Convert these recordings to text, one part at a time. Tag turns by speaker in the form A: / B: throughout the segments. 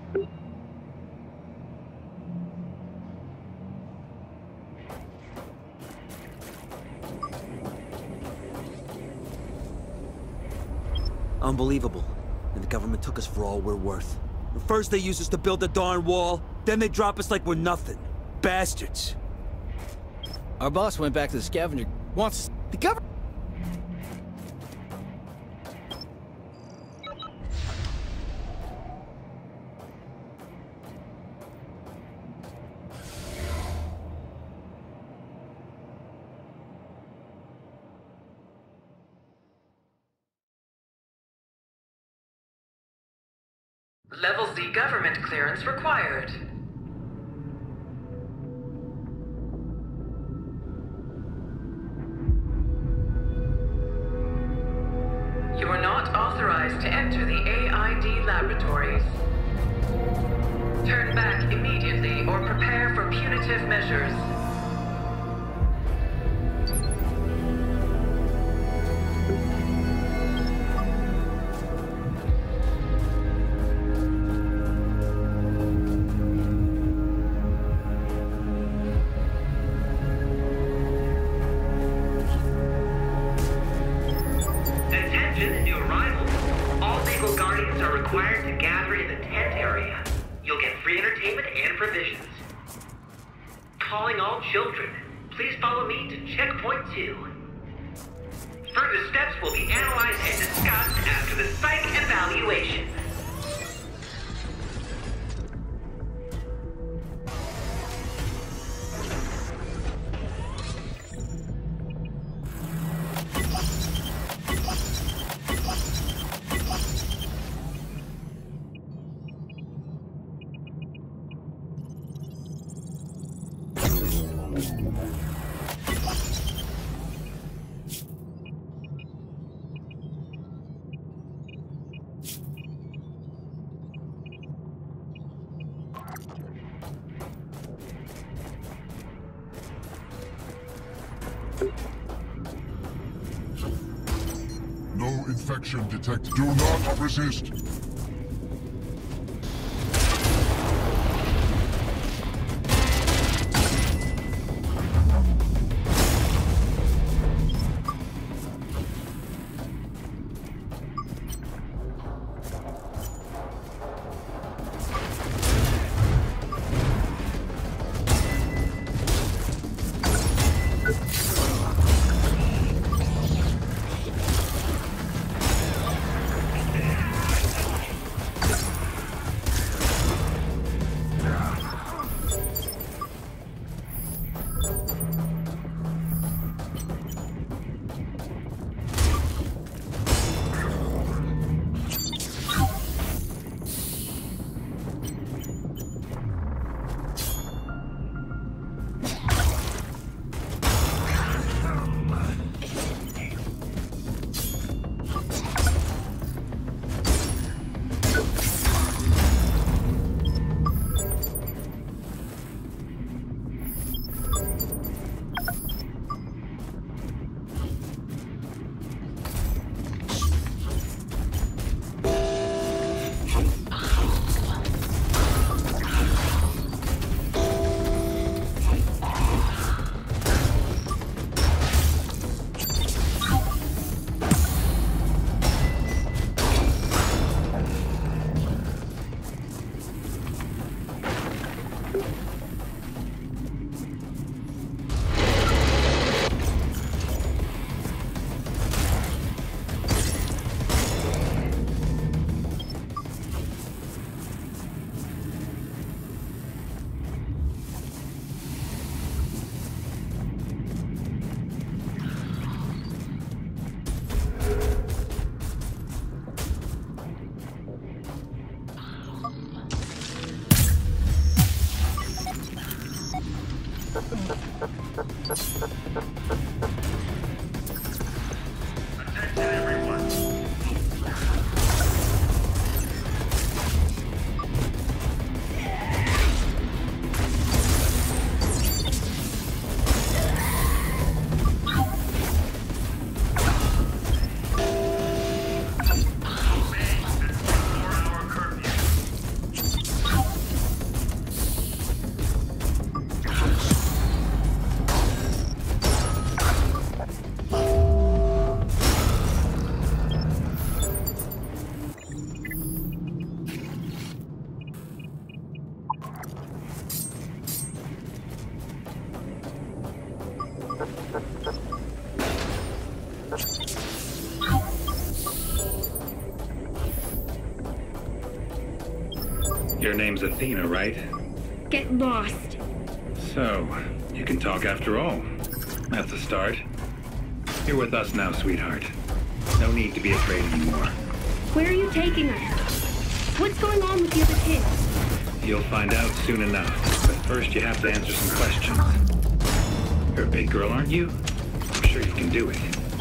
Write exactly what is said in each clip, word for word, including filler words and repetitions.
A: Unbelievable. And the government took us for all we're worth. First they used us to build the darn wall, then they drop us like we're nothing. Bastards.
B: Our boss went back to the scavenger. Wants us... The government...
C: Level Z government clearance required. You are not authorized to enter the A I D laboratories. Turn back immediately or prepare for punitive measures.
D: Calling all children. Please follow me to checkpoint two. Further steps will be analyzed and discussed after the psych evaluation.
E: No infection detected. Do not resist.
F: Your name's Athena, right?
G: Get lost.
F: So, you can talk after all. That's a start. You're with us now, sweetheart. No need to be afraid anymore.
G: Where are you taking us? What's going on with the other kids?
F: You'll find out soon enough. But first you have to answer some questions. You're a big girl, aren't you? I'm sure you can do it.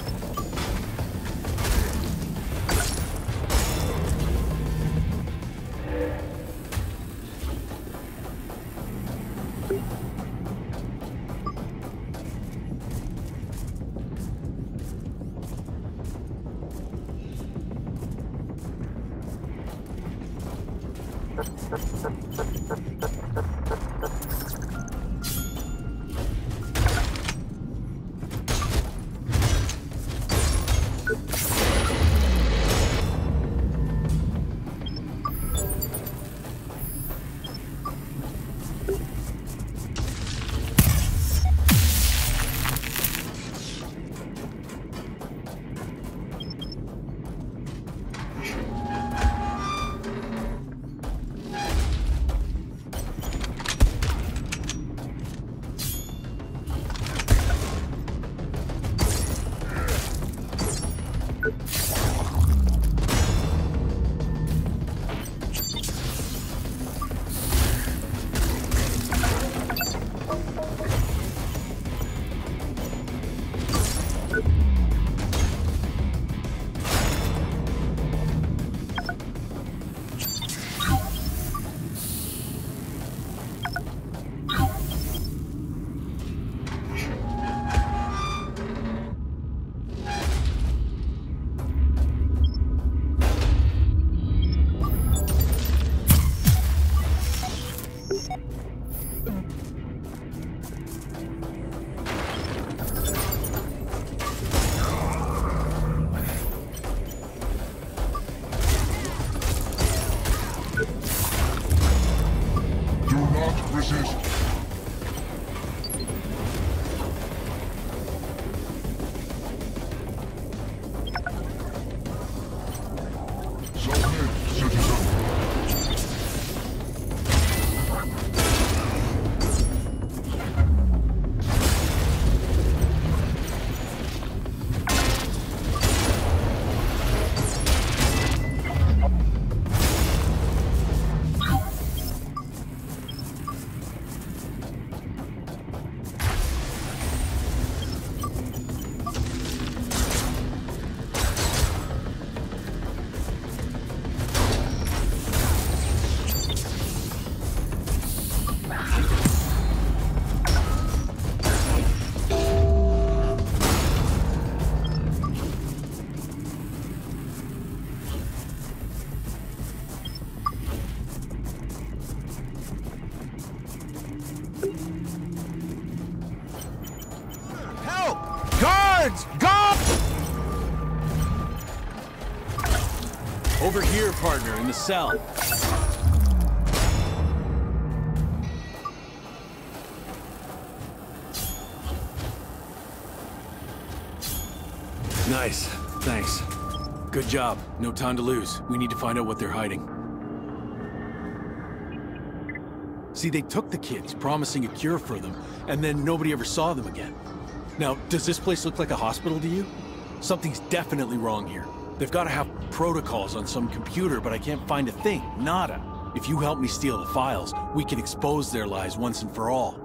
B: Over here, partner, in the cell. Nice. Thanks. Good job. No time to lose. We need to find out what they're hiding. See, they took the kids, promising a cure for them, and then nobody ever saw them again. Now, does this place look like a hospital to you? Something's definitely wrong here. They've got to have protocols on some computer, but I can't find a thing. Nada. If you help me steal the files, we can expose their lies once and for all.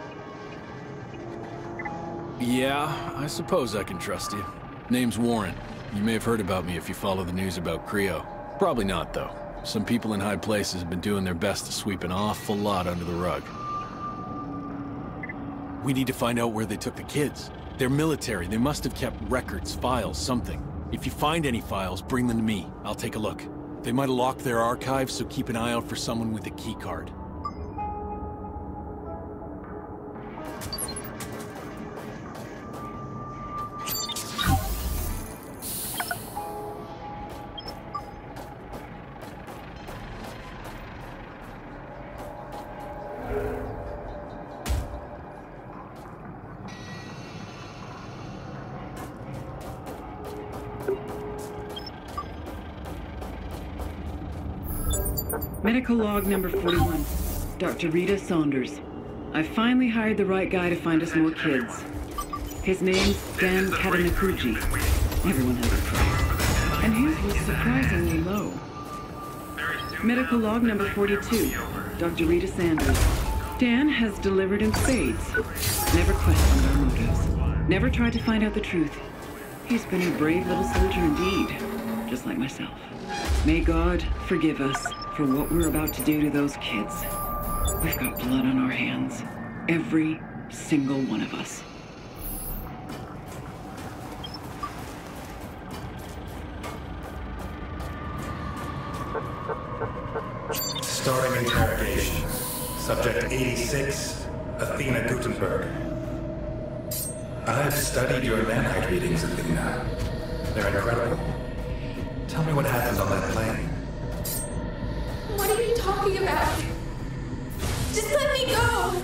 B: Yeah, I suppose I can trust you. Name's Warren. You may have heard about me if you follow the news about Creo. Probably not, though. Some people in high places have been doing their best to sweep an awful lot under the rug. We need to find out where they took the kids. They're military. They must have kept records, files, something. If you find any files, bring them to me. I'll take a look. They might have locked their archives, so keep an eye out for someone with a key card.
G: Thank you.
C: Medical log number forty-one. Doctor Rita Saunders. I finally hired the right guy to find us more kids. His name's Dan Katanakuji. Everyone has a price. And his was surprisingly low. Medical log number forty-two. Doctor Rita Sanders. Dan has delivered in spades. Never questioned our motives. Never tried to find out the truth. He's been a brave little soldier indeed. Just like myself. May God forgive us for what we're about to do to those kids. We've got blood on our hands. Every single one of us.
H: Starting interrogation. Subject eighty-six, Athena Gutenberg. I've studied your manhide readings, Athena. They're incredible. Tell me what happened on that plane.
I: What are you talking about? Just let me go!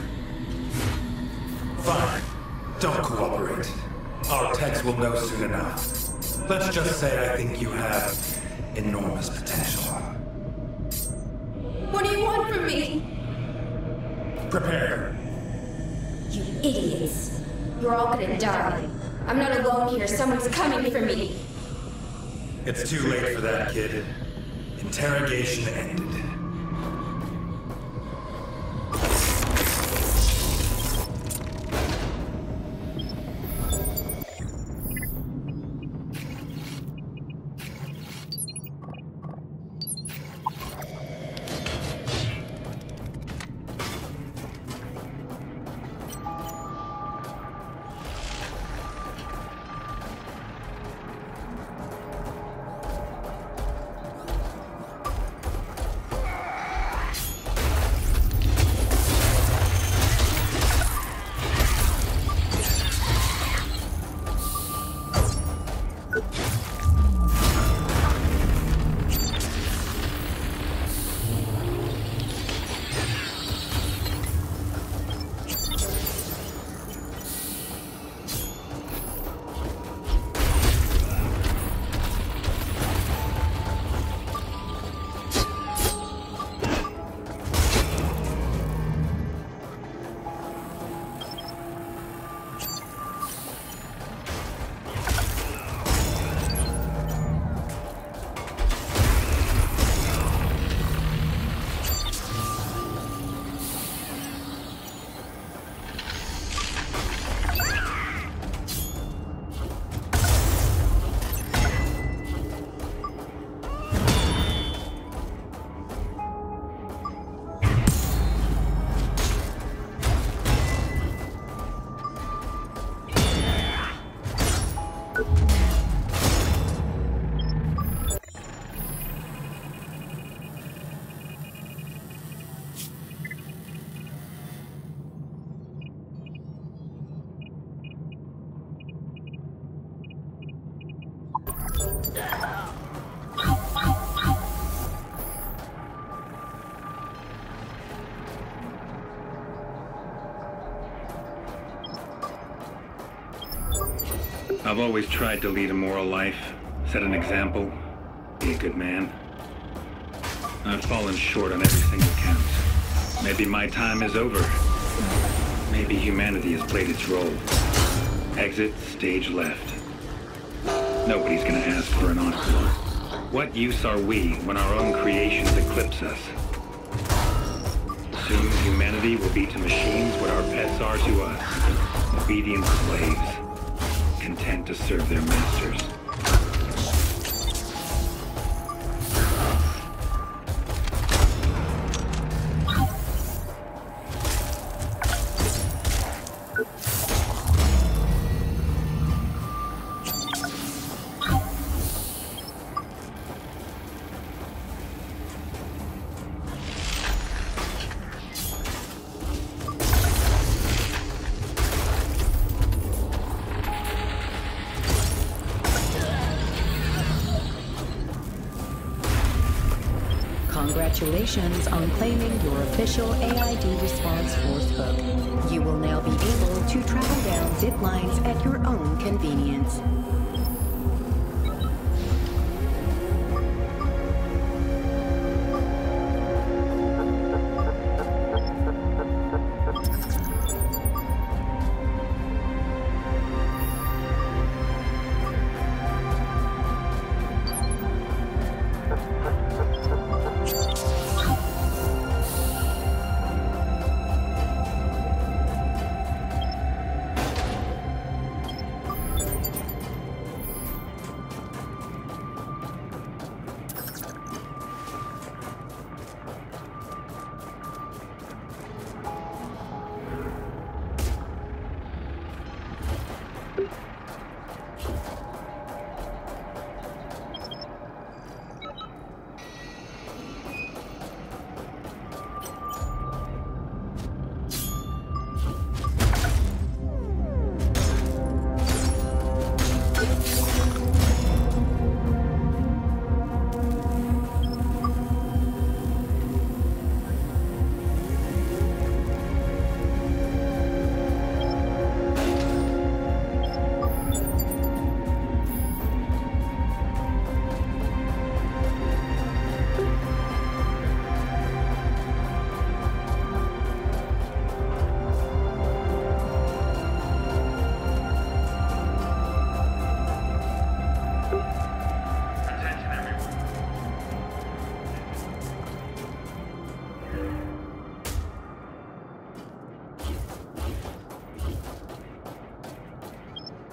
H: Fine. Don't cooperate. Our techs will know soon enough. Let's just say I think you have enormous potential.
I: What do you want from me?
H: Prepare.
I: You idiots. You're all gonna die. I'm not alone here. Someone's coming for me.
H: It's too late for that, kid. Interrogation ended.
F: I've always tried to lead a moral life, set an example, be a good man. I've fallen short on every single count. Maybe my time is over. Maybe humanity has played its role. Exit stage left. Nobody's gonna ask for an encore. What use are we when our own creations eclipse us? Soon humanity will be to machines what our pets are to us. Obedient slaves. Content to serve their masters.
J: Congratulations on claiming your official A I D Response Force hook. You will now be able to travel down zip lines at your own convenience.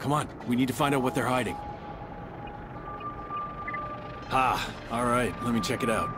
B: Come on, we need to find out what they're hiding. Ah, alright, let me check it out.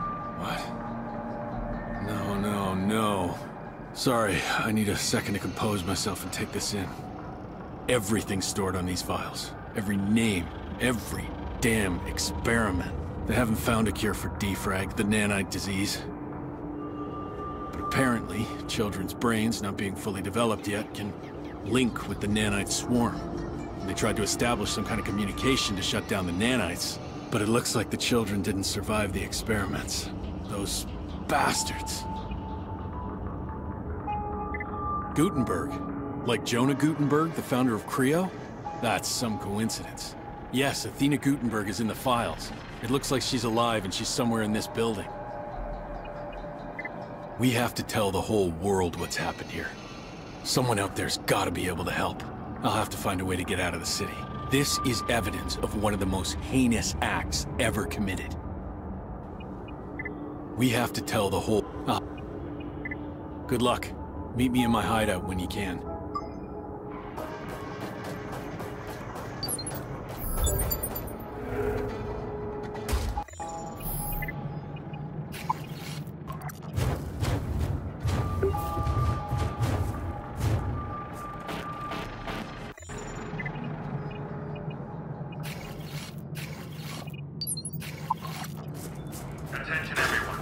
B: What? No, no, no. Sorry, I need a second to compose myself and take this in. Everything's stored on these files. Every name, every damn experiment. They haven't found a cure for defrag, the nanite disease. But apparently, children's brains, not being fully developed yet, can link with the nanite swarm. And they tried to establish some kind of communication to shut down the nanites, but it looks like the children didn't survive the experiments. Those bastards. Gutenberg. Like Jonah Gutenberg, the founder of Creo? That's some coincidence. Yes, Athena Gutenberg is in the files. It looks like she's alive and she's somewhere in this building. We have to tell the whole world what's happened here. Someone out there's gotta be able to help. I'll have to find a way to get out of the city. This is evidence of one of the most heinous acts ever committed. We have to tell the whole... Ah. Good luck. Meet me in my hideout when you can.
K: Attention everyone.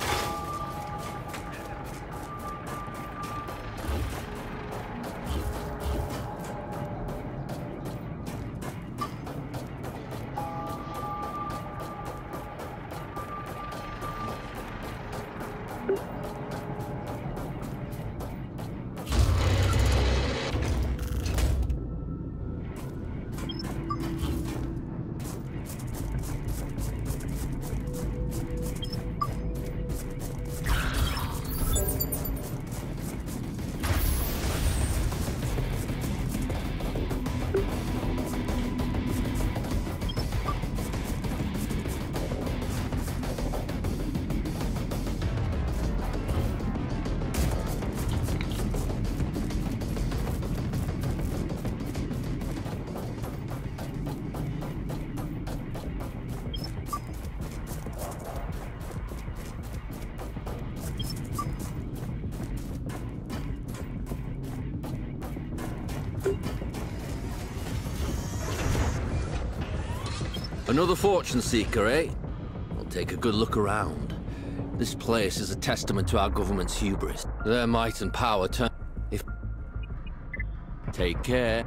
L: Another fortune seeker, eh? Well, take a good look around. This place is a testament to our government's hubris. Their might and power turn... If... Take care.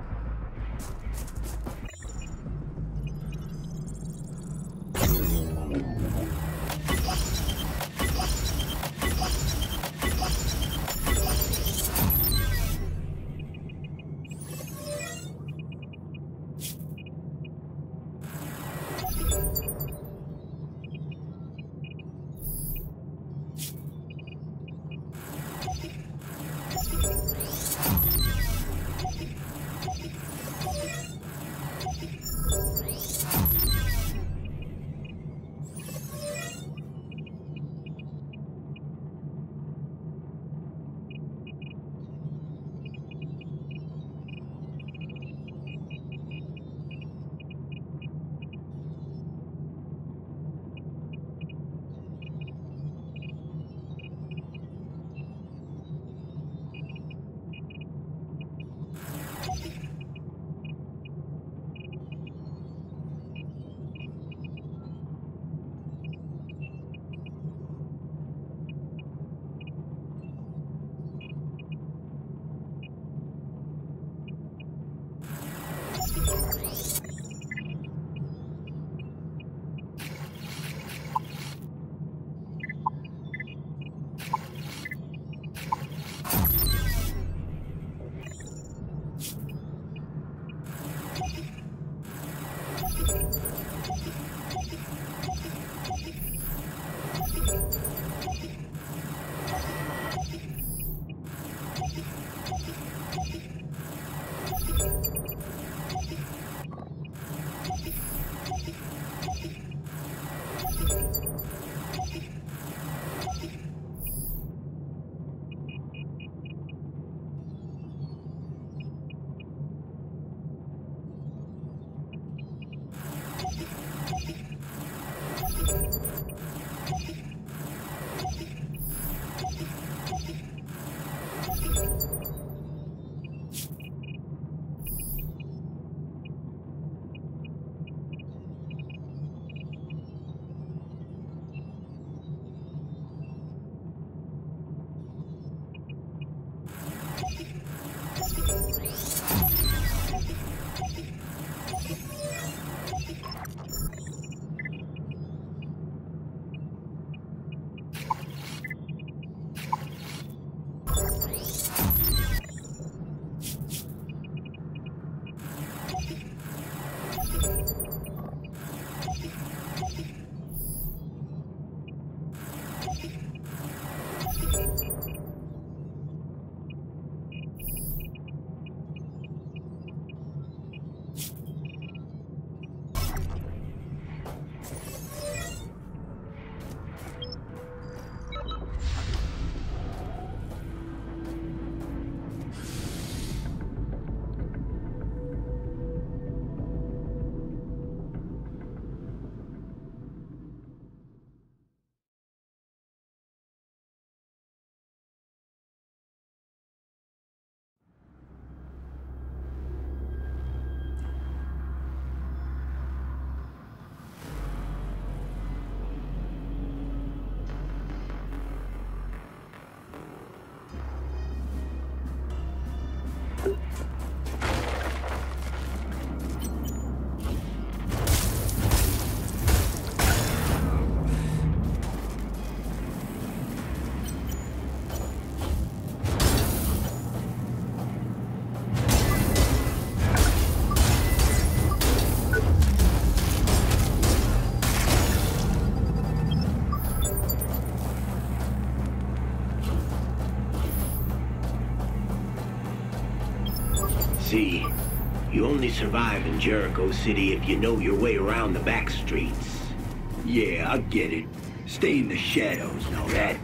K: See, you only survive in Jericho City if you know your way around the back streets. Yeah, I get it. Stay in the shadows and all that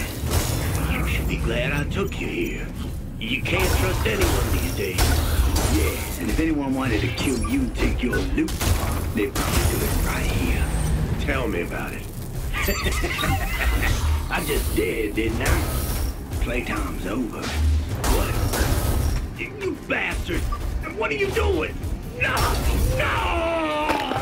K: jazz. You should be glad I took you here. You can't trust anyone these days. Yeah, and if anyone wanted to kill you and take your loot, they'd probably do it right here. Tell me about it. I just did, didn't I? Playtime's over. What? You bastard! What are you doing? No! No!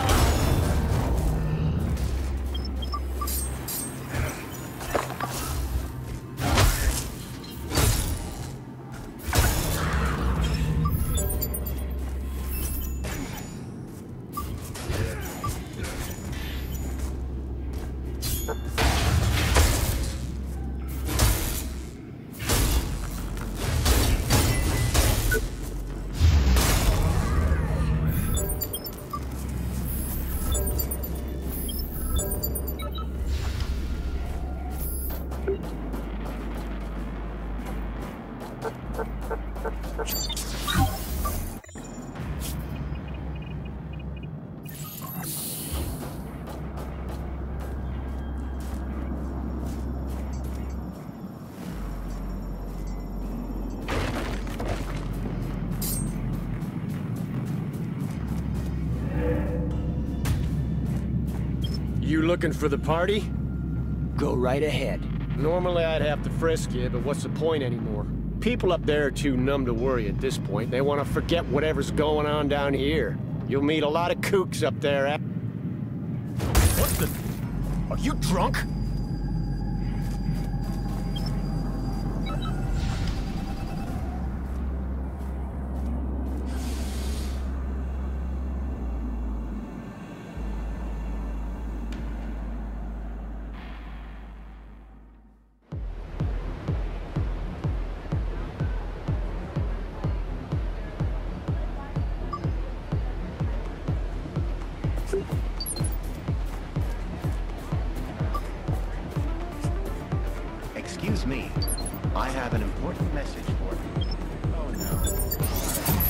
M: You looking for the party? Go right ahead. Normally I'd have to frisk you, but what's the point anymore? People up there are too numb to worry at this point. They want to forget whatever's going on down here. You'll meet a lot of kooks up there. At what the? Are you drunk?
K: Excuse me. I have an important message for you. Oh no.